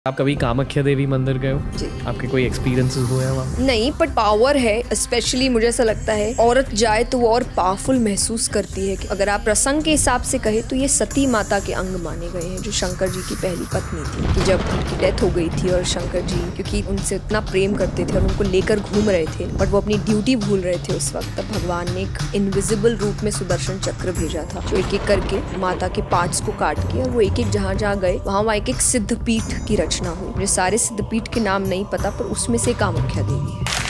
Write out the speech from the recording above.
आप कभी कामाख्या देवी मंदिर गए हो? जी। आपके कोई एक्सपीरियंसेस हुए हैं वहाँ? नहीं, बट पावर है। स्पेशली मुझे ऐसा लगता है औरत जाए तो वो और पावरफुल महसूस करती है कि अगर आप प्रसंग के हिसाब से कहे तो ये सती माता के अंग माने गए हैं, जो शंकर जी की पहली पत्नी थी। कि जब उनकी डेथ हो गई थी और शंकर जी क्योंकि उनसे इतना प्रेम करते थे और उनको लेकर घूम रहे थे, बट वो अपनी ड्यूटी भूल रहे थे उस वक्त, तब भगवान ने एक इनविजिबल रूप में सुदर्शन चक्र भेजा था, जो एक एक करके माता के पार्ट्स को काट के, और वो एक एक जहाँ जहाँ गए वहाँ एक एक सिद्ध पीठ की रचना हुई। मुझे सारे सिद्धपीठ के नाम नहीं पता, पर उसमें से कामाख्या देवी है।